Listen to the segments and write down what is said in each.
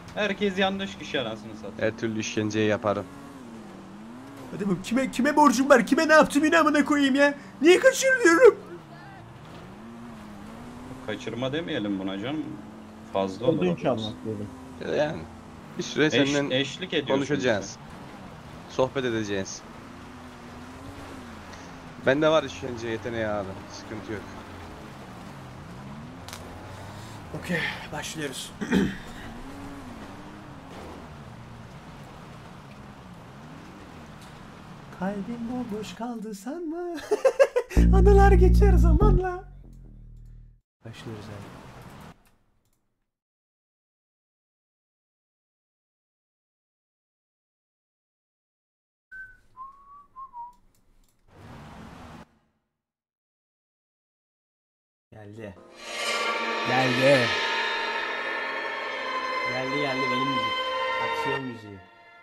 Herkes yanlış kişi anasını satıyor. Her türlü işkenceyi yaparım. Adamım kime borcum var? Kime ne yaptım inamına koyayım ya? Niye kaçırıyorum? Kaçırma demeyelim buna canım. Fazla olur. Ödünç almak dedim. Yani bir süre seninle Eşlik ediyorsun. konuşacağız. Sohbet edeceğiz. Bende var işkence yeteneği abi. Sıkıntı yok. Okey, başlıyoruz. Kalbim bomboş kaldı sanma. Anılar geçer zamanla. Başlıyoruz abi. Geldi. Geldi. Geldi benim müzik. Aksiyon müziği.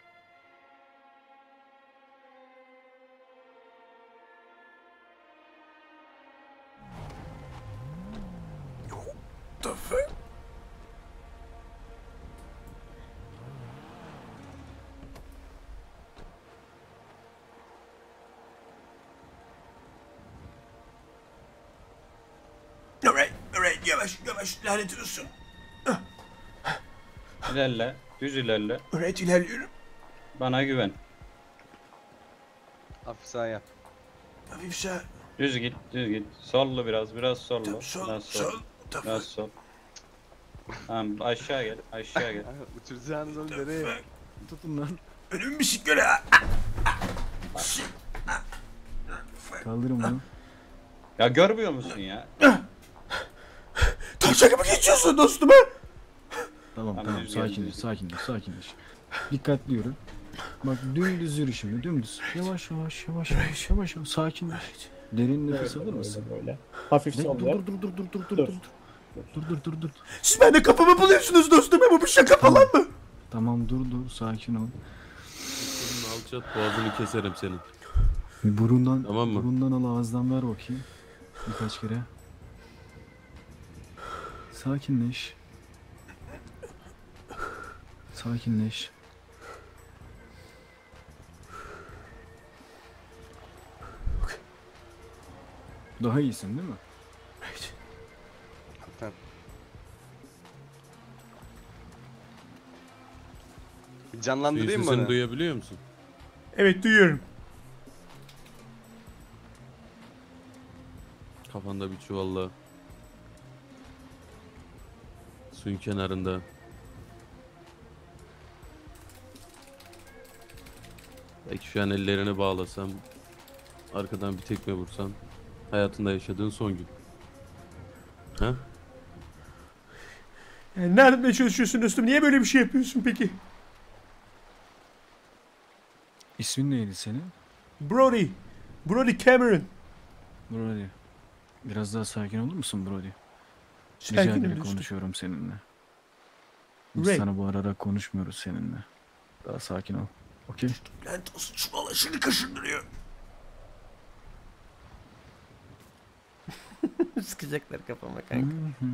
The fuck? Alright, yavaş lanet olsun. İlerle. Düz ilerle. Alright, ilerliyorum. Bana güven. Hafif sağ yap. Hafif sağ. Düz git. Sollu biraz sollu. Tamam, sol. Biraz sol. Tamam aşağı gel. Uçuracağınız onu nereye? Tutun lan. Önümü bir sik göre. Kaldırın bunu. Ya görmüyor musun ya? Taşakı mı geçiyorsun dostum ha? Tamam Tamam, düz gel, sakinleş. Dikkatli yürü. Bak dümdüz yürü şimdi dümdüz. Yavaş. Sakinleş. Derin nefes alır mısın? Böyle. Hafif sol yap. Dur. Siz bende kafamı buluyorsunuz dostum ha, bu bir şaka falan mı? Tamam dur sakin ol. Senin alçat boğazını keserim senin. Burundan, Tamam mı? burundan al ağızdan ver bakayım. Birkaç kere. Sakinleş. Daha iyisin değil mi? Evet. Tamam. Bir canlandırayım mı Sesini onu? duyabiliyor musun? Evet, duyuyorum. Kafanda bir çuvalla. Suyun kenarında. Belki şu an ellerini bağlasam, arkadan bir tekme vursam, hayatında yaşadığın son gün. Ha? Yani ne yapmaya çalışıyorsun dostum? Niye böyle bir şey yapıyorsun peki? İsmin neydi senin? Brody Cameron. Brody. Biraz daha sakin olur musun Brody? Rica Sakinim ederek dostum. konuşuyorum seninle. Biz Ray. sana bağırarak konuşmuyoruz seninle. Daha sakin ol. Okey? Lanet olsun, çuval aşırı kaşındırıyor. Sıkacaklar kafama kanka.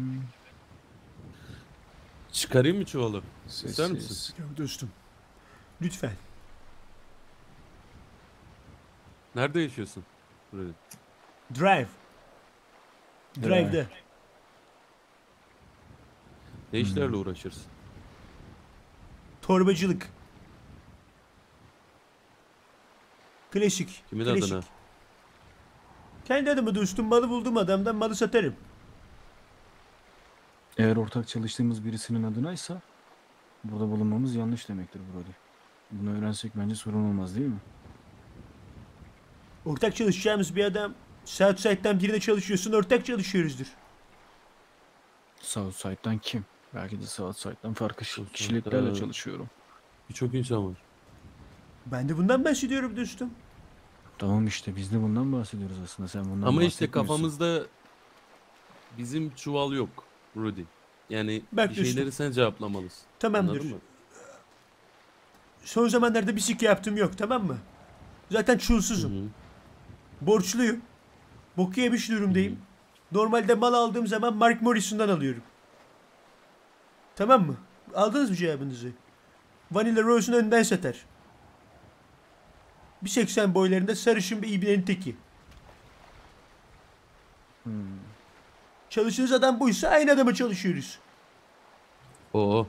Çıkarayım mı çuvalı? İster Sessiz. misin? Yok dostum. Lütfen. Nerede yaşıyorsun? Buraya. Drive'da. Ne işlerle uğraşırsın? Torbacılık. Klasik. Kimin klasik. adına? Kendi adımı dostum, malı buldum adamdan, malı satarım. Eğer ortak çalıştığımız birisinin adınaysa burada bulunmamız yanlış demektir Brody. Bunu öğrensek bence sorun olmaz değil mi? Ortak çalışacağımız bir adam, Southside'dan birine çalışıyorsun, ortak çalışıyoruzdur. Southside'dan kim? Belki de Southside'dan farklı Southside'da- kişiliklerle çalışıyorum. Birçok insan var. Ben de bundan bahsediyorum dostum. Tamam işte biz de bundan bahsediyoruz aslında. Sen bundan Ama işte bahsetmiyorsun. kafamızda bizim çuval yok Rudy. Yani Bak bir dostum. şeyleri sen cevaplamalısın. Tamamdır. Anladın mı? Son zamanlarda bir sik yaptım yok, tamam mı? Zaten Hı çulsuzum. hı. Borçluyum. Boku yemiş durumdayım. Normalde mal aldığım zaman Mark Morrison'dan alıyorum. Tamam mı? Aldınız mı cevabınızı? Vanilla Rose'un önden satar. 1.80 boylarında sarışın bir ibnenin teki. Çalıştığınız adam buysa aynı adama çalışıyoruz. Oo.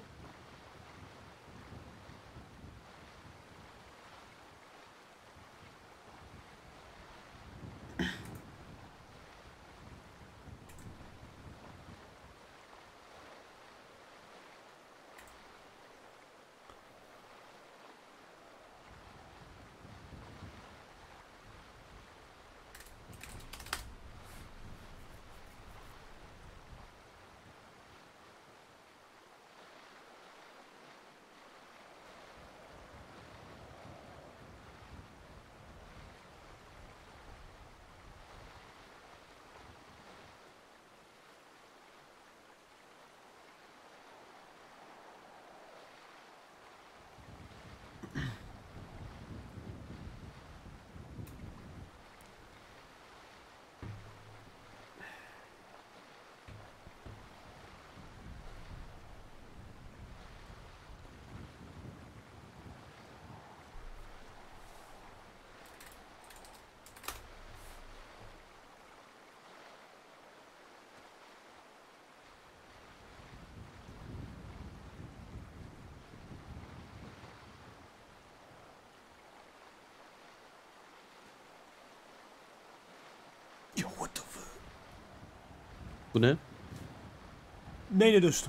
Yo, what the fuck? Bu ne? Neyle dostum?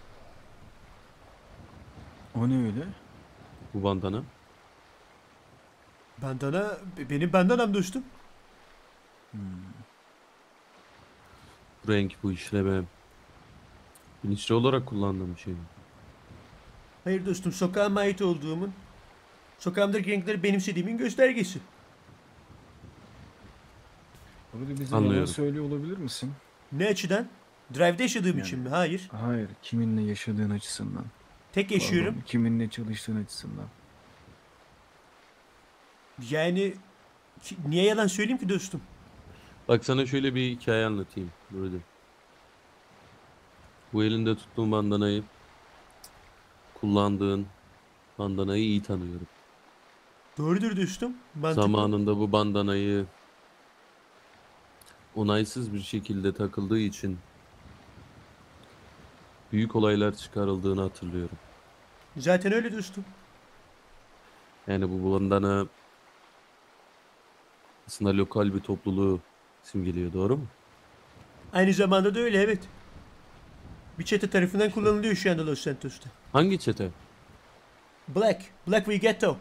O ne öyle? Bu bandana. Bandana, benim bandanam dostum. Bu renk, bu işleme. Bilinçli olarak kullandığım bir şey mi? Hayır dostum, sokağıma ait olduğumun, sokağımdaki renkleri benimsediğimin göstergesi. Burada bize Anlıyorum. yalan söylüyor olabilir misin? Ne açıdan? Drive'de yaşadığım Yani. için mi? Hayır. Hayır, kiminle yaşadığın açısından. Tek yaşıyorum. Pardon, kiminle çalıştığın açısından. Yani niye yalan söyleyeyim ki dostum? Bak sana şöyle bir hikaye anlatayım. Burada. Bu elinde tuttuğun bandanayı, kullandığın bandanayı iyi tanıyorum. Doğrudur dostum. Mantıklı. Zamanında bu bandanayı onaysız bir şekilde takıldığı için büyük olaylar çıkarıldığını hatırlıyorum. Zaten öyle dostum. Yani bu bandana aslında lokal bir topluluğu simgeliyor, doğru mu? Aynı zamanda da öyle, evet. Bir çete tarafından kullanılıyor şu anda Los Santos'ta. Hangi çete? Black V Ghetto.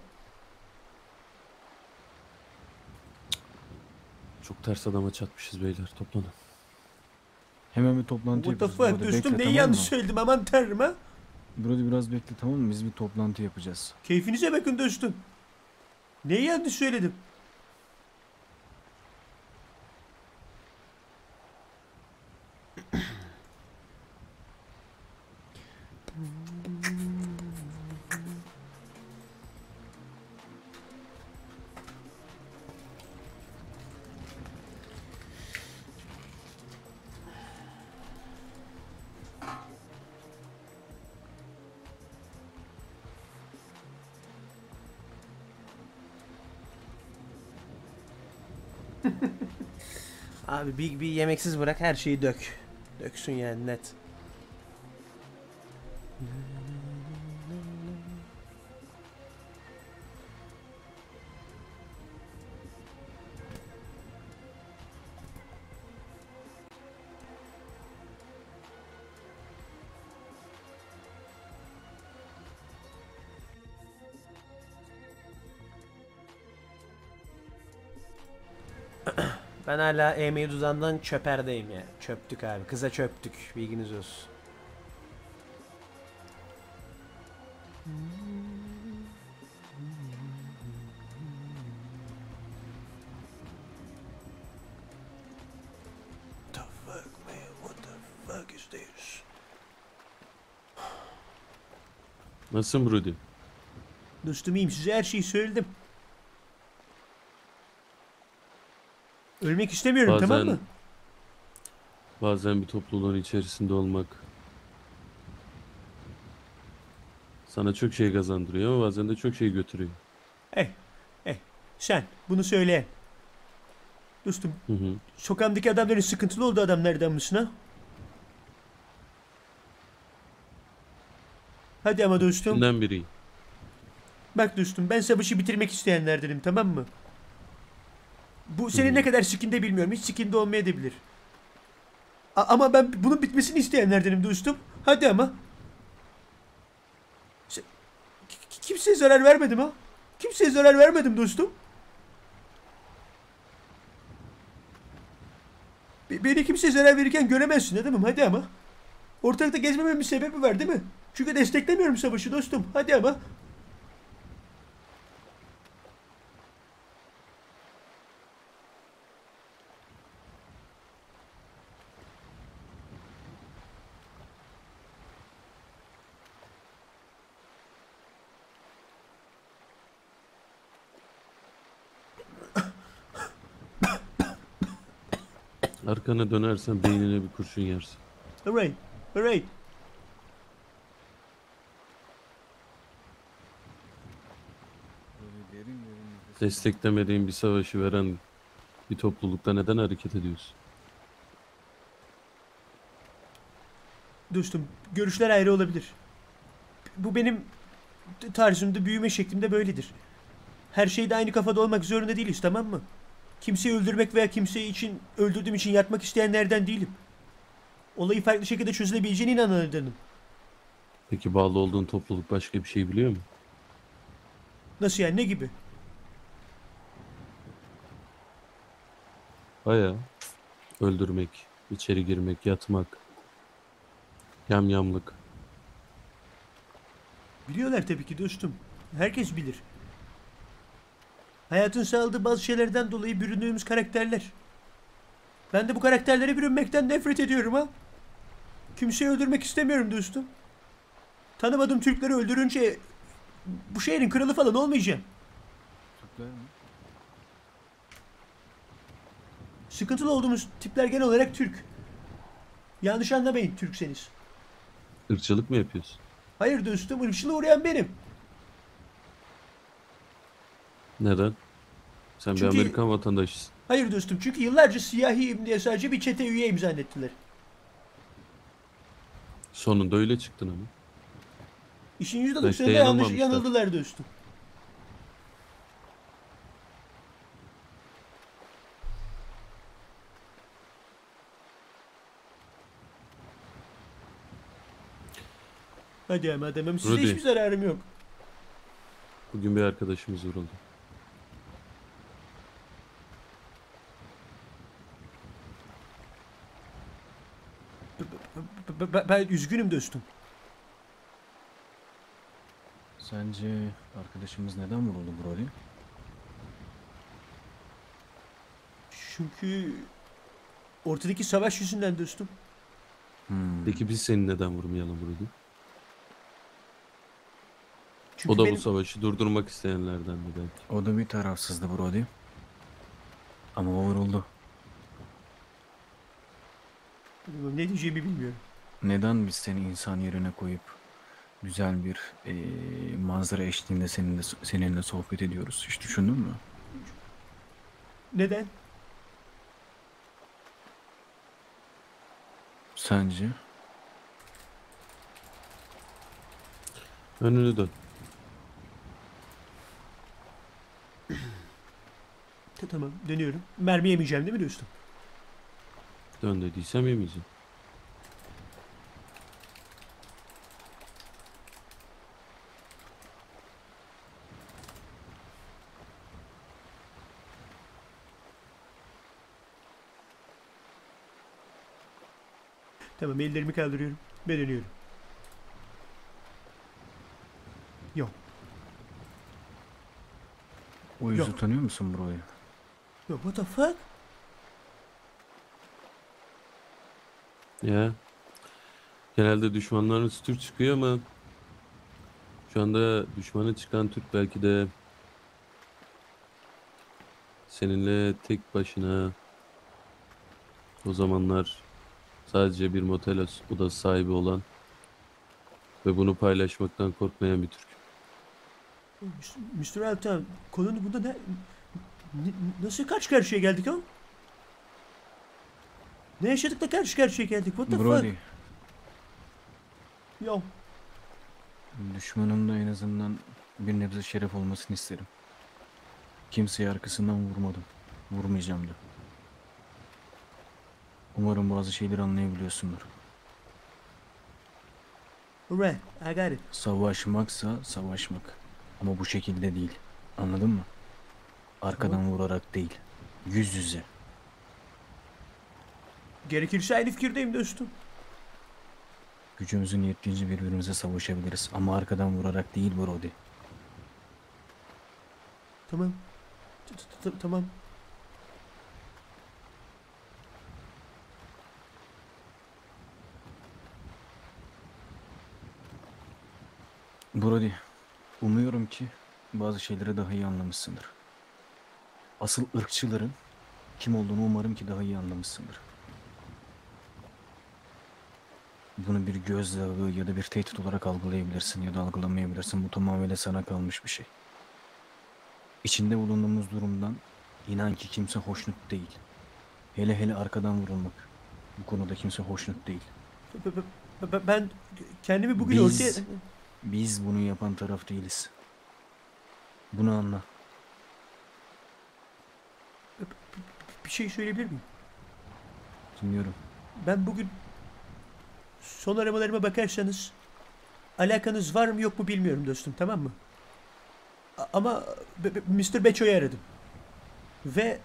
Çok ters adama çatmışız beyler, toplanın. Hemen bir toplantı What the yapacağız. fuck Burada. dostum, Bekle, neyi tamam yanlış mı? söyledim aman tanrım ha. Burada biraz bekle, tamam mı? Biz bir toplantı yapacağız. Keyfinize bakın dostum. Neyi yanlış söyledim? Abi bir yemeksiz bırak, her şeyi dök. Döksün yani, net. Ben hala e-mail uzandan çöperdeyim ya. Çöptük abi. Kıza çöptük. Bilginiz olsun. The fuck man? What the fuck is this? Nasılsın Brody? Dostum iyiyim, size her şeyi söyledim. Ölmek istemiyorum, tamam mı? Bazen bir topluluğun içerisinde olmak Sana çok şey kazandırıyor ama bazen de çok şey götürüyor. Eh, sen bunu söyleyen. Dostum, Hı hı. sokağımdaki adamların sıkıntılı olduğu adamlardan mısın ha? Hadi ama dostum. İçinden biriyim. Bak dostum, ben savaşı bitirmek isteyenlerdenim, tamam mı? Bu senin ne kadar sikinde bilmiyorum. Hiç sikinde olmayabilir. Ama ben bunun bitmesini isteyenlerdenim dostum. Hadi ama. Kimseye zarar vermedim ha. Kimseye zarar vermedim dostum. Beni kimseye zarar verirken göremezsin adamım. Hadi ama. Ortalıkta gezmememin bir sebebi var değil mi? Çünkü desteklemiyorum savaşı dostum. Hadi ama. Arkana dönersen beynine bir kurşun yersin. Alright. Alright. Böyle derin derin nefes. Desteklemediğin bir savaşı veren bir toplulukta neden hareket ediyorsun? Dostum, görüşler ayrı olabilir. Bu benim tarzımda, büyüme şeklimde böyledir. Her şeyde aynı kafada olmak zorunda değiliz, tamam mı? Kimseyi öldürmek veya kimseyi için öldürdüğüm için yatmak isteyenlerden değilim. Olayı farklı şekilde çözülebileceğine inananlardanım. Peki bağlı olduğun topluluk başka bir şey biliyor mu? Nasıl yani, ne gibi? Bayağı öldürmek, içeri girmek, yatmak, yamyamlık. Biliyorlar tabii ki dostum. Herkes bilir. Hayatın sağladığı bazı şeylerden dolayı büründüğümüz karakterler. Ben de bu karakterlere bürünmekten nefret ediyorum ha. Kimseyi öldürmek istemiyorum dostum. Tanımadığım Türkleri öldürünce bu şehrin kralı falan olmayacağım. Türkler mi? Sıkıntılı olduğumuz tipler genel olarak Türk. Yanlış anlamayın Türkseniz. Irkçılık mı yapıyorsun? Hayır dostum, ırkçılığa uğrayan benim. Neden? Sen Çünkü- bir Amerikan vatandaşısın. Hayır dostum, çünkü yıllarca siyahiyim diye sadece bir çete üyeyim zannettiler. Sonunda öyle çıktın ama. İşin %90'ında Belki de yanlış yanılmamışlar. yanıldılar dostum. Hadi ama adamım, size Rudy. hiçbir zararım yok. Bugün bir arkadaşımız vuruldu. Ben üzgünüm dostum. Sence arkadaşımız neden vuruldu Brody? Çünkü ortadaki savaş yüzünden dostum. Peki biz seni neden vurmayalım burada? Çünkü O da benim- bu savaşı durdurmak isteyenlerden mi belki? O da bir tarafsızdı Brody. Ama o vuruldu. Ne diyeceğimi bilmiyorum. Neden biz seni insan yerine koyup güzel bir manzara eşliğinde seninle sohbet ediyoruz? Hiç düşündün mü? Neden? Sence? Önünü dön. Tamam, dönüyorum. Mermi yemeyeceğim değil mi dostum? Dön dediysem yemeyeceğim. Tamam, ellerimi kaldırıyorum. Ben dönüyorum. Yok. O yüzü Yok. tanıyor musun Brody? Yok, what the fuck? Ya. Genelde düşmanlarınız Türk çıkıyor ama şu anda düşmanı çıkan Türk belki de seninle tek başına o zamanlar sadece bir motel odası sahibi olan Ve bunu paylaşmaktan korkmayan bir Türk. Mr. Altan, konunun bunda nasıl karşı karşıya geldik ha? Ne yaşadık da karşı karşıya geldik? What the Brody, fuck? Ya düşmanın da en azından bir nebze şeref olmasını isterim. Kimseyi arkasından vurmadım. Vurmayacağım da. Umarım bazı şeyleri anlayabiliyorsundur. alright, I got it. Savaşmaksa savaşmak. Ama bu şekilde değil. Anladın mı? Arkadan vurarak değil. Yüz yüze. Gerekirse aynı fikirdeyim dostum. Gücümüzün yettiğince birbirimize savaşabiliriz. Ama arkadan vurarak değil Brody. Tamam. Tamam. Brody, umuyorum ki bazı şeyleri daha iyi anlamışsındır. Asıl ırkçıların kim olduğunu umarım ki daha iyi anlamışsındır. Bunu bir gözdağı ya da bir tehdit olarak algılayabilirsin ya da algılamayabilirsin. Bu tamamıyla sana kalmış bir şey. İçinde bulunduğumuz durumdan inan ki kimse hoşnut değil. Hele hele arkadan vurulmak. Bu konuda kimse hoşnut değil. Ben kendimi bugün Biz- ortaya... Biz bunu yapan taraf değiliz. Bunu anla. Bir şey söyleyebilir miyim? Dinliyorum. Ben bugün son aramalarıma bakarsanız alakanız var mı yok mu bilmiyorum dostum, tamam mı? Ama Mr. Becho'yu aradım. Ve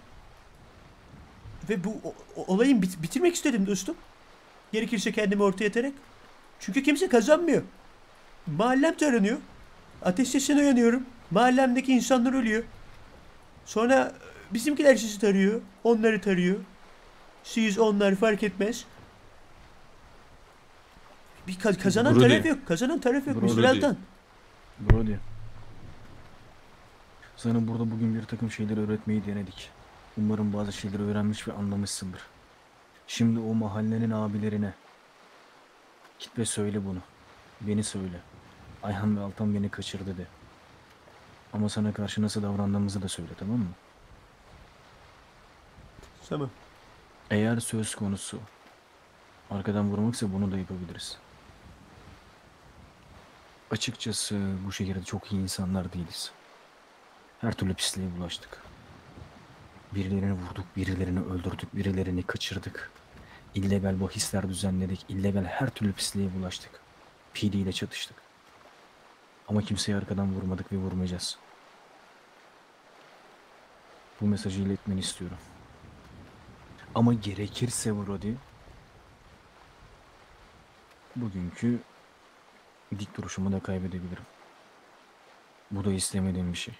bu olayı bitirmek istedim dostum. Gerekirse kendimi ortaya atarak. Çünkü kimse kazanmıyor. Mahallem taranıyor. Ateş sesine uyanıyorum. Mahallemdeki insanlar ölüyor. Sonra bizimkiler sizi tarıyor. Onları tarıyor. Siz onlar fark etmez. Bir kazanan Brody. taraf yok. Kazanan taraf yok. Brody. Mr. Altan. Brody. Sana burada bugün bir takım şeyler öğretmeyi denedik. Umarım bazı şeyleri öğrenmiş ve anlamışsındır. Şimdi o mahallenin abilerine git ve söyle bunu. Beni söyle. Ayhan ve Altan beni kaçırdı de. Ama sana karşı nasıl davrandığımızı da söyle, tamam mı? Tamam. Eğer söz konusu arkadan vurmaksa bunu da yapabiliriz. Açıkçası bu şehirde çok iyi insanlar değiliz. Her türlü pisliğe bulaştık. Birilerini vurduk, birilerini öldürdük, birilerini kaçırdık. İllegal bahisler düzenledik, illegal her türlü pisliğe bulaştık. PD ile çatıştık. Ama kimseye arkadan vurmadık ve vurmayacağız. Bu mesajı iletmeni istiyorum. Ama gerekirse Brody, bugünkü dik duruşumu da kaybedebilirim. Bu da istemediğim bir şey.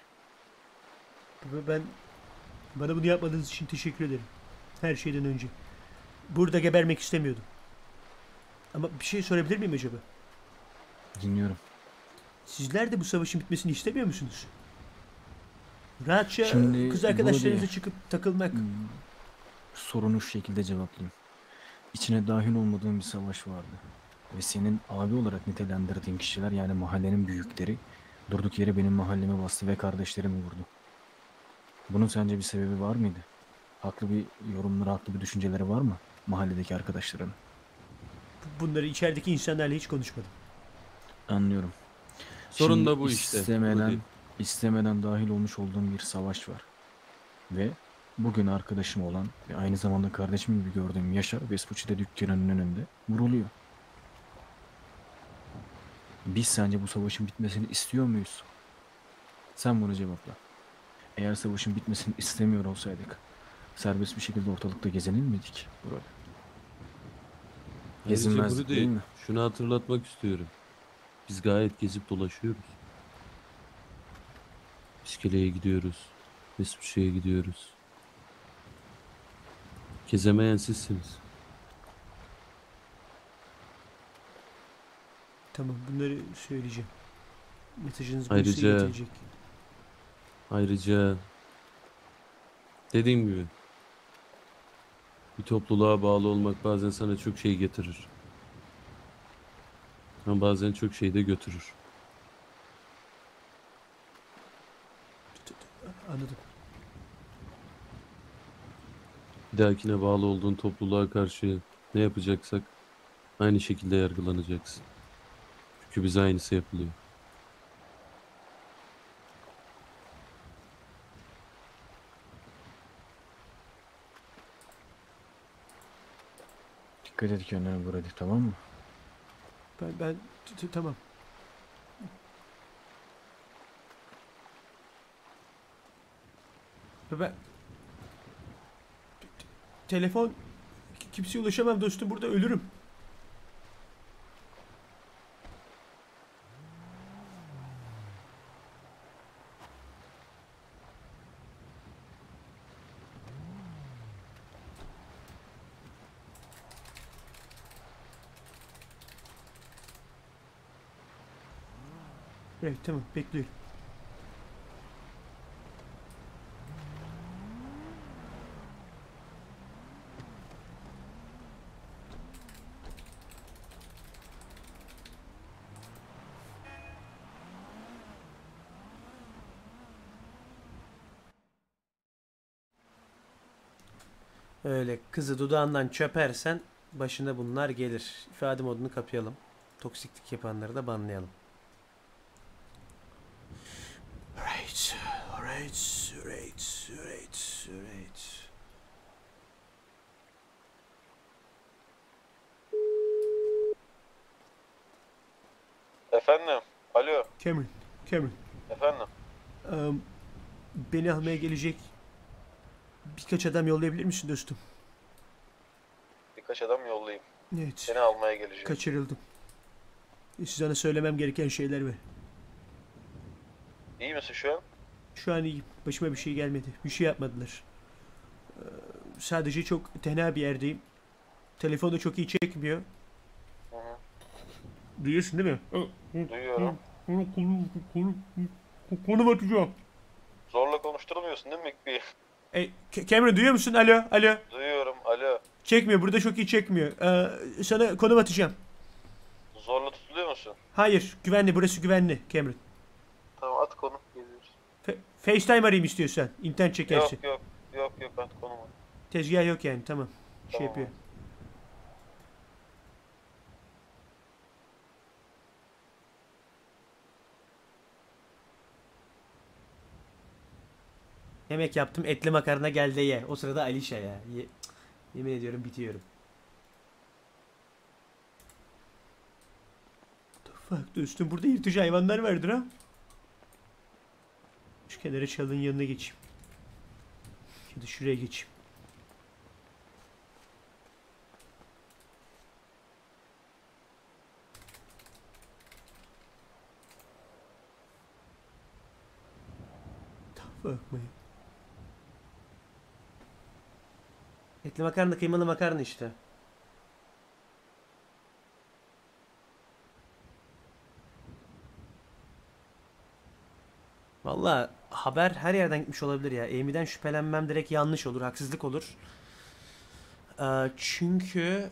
Bana bunu yapmadığınız için teşekkür ederim. Her şeyden önce. Burada gebermek istemiyordum. Ama bir şey sorabilir miyim acaba? Dinliyorum. Sizler de bu savaşın bitmesini istemiyor musunuz? Rahatça Şimdi kız arkadaşlarınızla Brody, çıkıp takılmak. sorunu şu şekilde cevaplayayım. İçine dahil olmadığın bir savaş vardı. Ve senin abi olarak nitelendirdiğin kişiler, yani mahallenin büyükleri, durduk yere benim mahalleme bastı ve kardeşlerimi vurdu. Bunun sence bir sebebi var mıydı? Haklı bir yorumları, haklı bir düşünceleri var mı mahalledeki arkadaşların? Bunları içerideki insanlarla hiç konuşmadım. Anlıyorum. Sorun Şimdi da bu işte. istemeden, Brody. istemeden dahil olmuş olduğum bir savaş var. Ve bugün arkadaşım olan ve aynı zamanda kardeşim gibi gördüğüm Yaşar Vespucci'de dükkanının önünde vuruluyor. Biz sence bu savaşın bitmesini istiyor muyuz? Sen bunu cevapla. Eğer savaşın bitmesini istemiyor olsaydık serbest bir şekilde ortalıkta gezinir miydik? Burada. Ayrıca Gezinmezdik Brody, değil mi? şunu hatırlatmak istiyorum. Biz gayet gezip dolaşıyoruz. İskele'ye gidiyoruz. Vespucci'ye gidiyoruz. Gezemeyen sizsiniz. Tamam, bunları söyleyeceğim. Mesajınız bu Ayrıca- getirecek. Ayrıca dediğim gibi bir topluluğa bağlı olmak bazen sana çok şey getirir. Ama bazen çok şey de götürür. Anladım. Bir dahakine bağlı olduğun topluluğa karşı ne yapacaksak aynı şekilde yargılanacaksın. Çünkü bize aynısı yapılıyor. Dikkat et kendine Brady, tamam mı? Ben tamam. Ben telefon kimseye ulaşamam dostum, burada ölürüm. Evet tamam, bekliyorum. Öyle kızı dudağından çöpersen başına bunlar gelir. İfade modunu kapayalım. Toksiklik yapanları da banlayalım. Right, right, right, right, right. Efendim? Alo, Cameron. efendim? Beni almaya gelecek birkaç adam yollayabilir misin dostum? Birkaç adam yollayayım. Evet, Seni almaya geleceğim. kaçırıldım. Sana söylemem gereken şeyler var. İyi misin şu an? Şu an iyiyim. Başıma bir şey gelmedi. Bir şey yapmadılar. Sadece çok tenha bir yerdeyim. Telefonu çok iyi çekmiyor. Hı hı. Duyuyorsun değil mi? Duyuyorum. Konum atacağım. Zorla konuşturmuyorsun değil mi bir? Cameron duyuyor musun? Alo, alo. Duyuyorum, alo. Çekmiyor. Burada çok iyi çekmiyor. Sana konum atacağım. Zorla tutuluyor musun? Hayır. Güvenli. Burası güvenli Cameron. Tamam, at konu. Geliyoruz. FaceTime arayayım istiyorsan. İnternet çekersin. Yok, at konumu. Tezgah yok yani. Tamam. Şey Tamam. yapıyorum. Yemek yaptım. Etli makarna gel de ye. O sırada Alişa ya. Yemin ediyorum bitiyorum. The fuck dostum, burada yırtıcı hayvanlar vardır ha. Şu kenara çalın yanına geçeyim. Ya da şuraya geçeyim. The fuck man. Etli makarna, kıymalı makarna işte. Vallahi haber her yerden gitmiş olabilir ya. Amy'den şüphelenmem direkt yanlış olur, haksızlık olur. Çünkü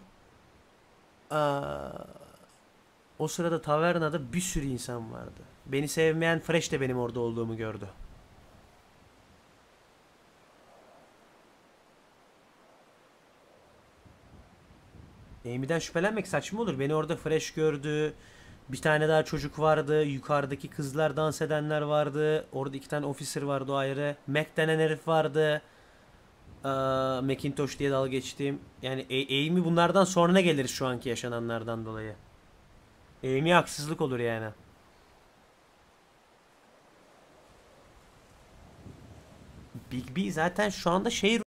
o sırada tavernada bir sürü insan vardı. Beni sevmeyen Fresh de benim orada olduğumu gördü. Amy'den şüphelenmek saçma olur. Beni orada Fresh gördü. Bir tane daha çocuk vardı. Yukarıdaki kızlar, dans edenler vardı. Orada 2 tane officer vardı, o ayrı. Mac denen herif vardı. Macintosh diye dalga geçtiğim. Yani Amy bunlardan sonra gelir şu anki yaşananlardan dolayı. Amy haksızlık olur yani. Big B zaten şu anda şey